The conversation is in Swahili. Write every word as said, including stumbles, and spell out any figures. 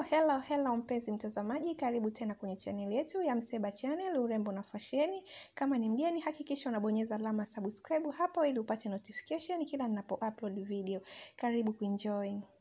hello, hello mpenzi mtazamaji, karibu tena kwenye channel yetu ya Mseba Channel, urembo na fasheni. Kama ni mgeni, hakikisha unabonyeza alama subscribe hapo ili upate notification kila ninapo upload video. Karibu kuenjoy.